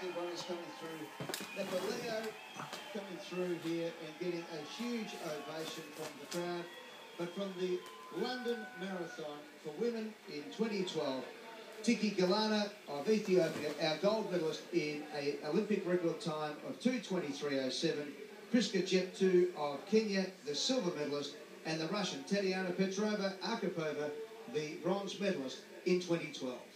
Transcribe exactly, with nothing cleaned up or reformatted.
everyone is coming through. Napoleon coming through here and getting a huge ovation from the crowd. But from the London Marathon for women in twenty twelve, Tiki Galana of Ethiopia, our gold medalist in an Olympic record time of two twenty-three oh seven. Priska Jeptu of Kenya, the silver medalist, and the Russian Tatiana Petrova Arkhipova, the bronze medalist in twenty twelve.